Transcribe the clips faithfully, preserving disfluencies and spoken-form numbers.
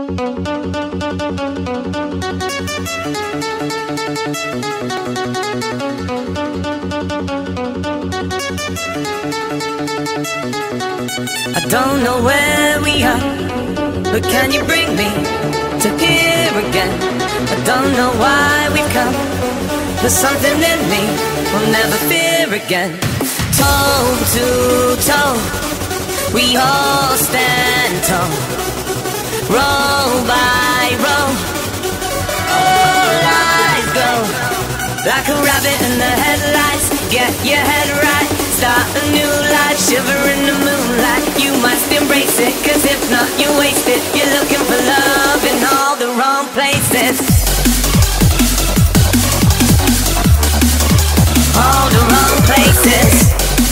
I don't know where we are, but can you bring me to here again? I don't know why we've come, but something in me will never fear again. Toe to toe, we all stand tall, row by row, all eyes glow. Like a rabbit in the headlights, get your head right, start a new life, shiver in the moonlight. You must embrace it, cause if not you waste it. You're looking for love in all the wrong places, all the wrong places.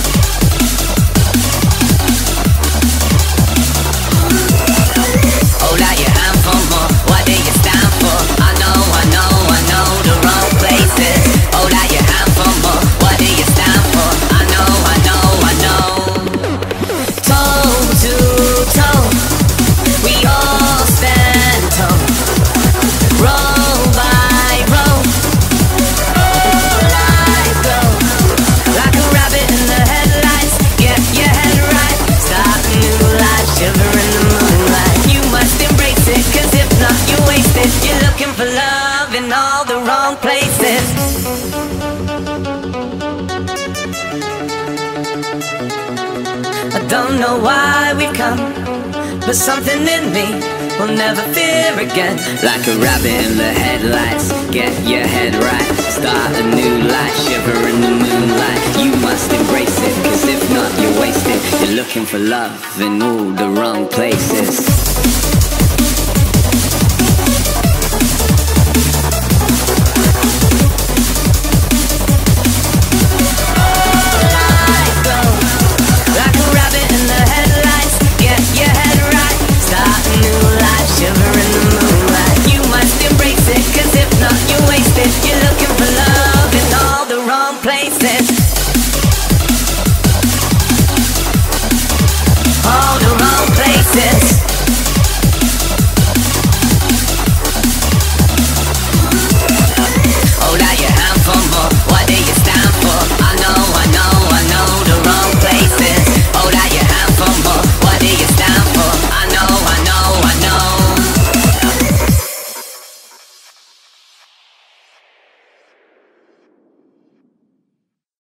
Hold out your hand for more, what do you stand for? I know, I know, I know the wrong places. Hold out your hand for more, what do you stand for? I know, I know, I know. Toe to toe, we all stand tall, row by row, all eyes glow. Like a rabbit in the headlights, get your head right, start a new life, shiver in the moonlight. You must embrace it, cause if not you waste it. You're looking for love in all the wrong places. I don't know why we've come, but something in me will never fear again. Like a rabbit in the headlights, get your head right, start a new life, shiver in the moonlight. You must embrace it, cause if not you waste it. You're looking for love in all the wrong places.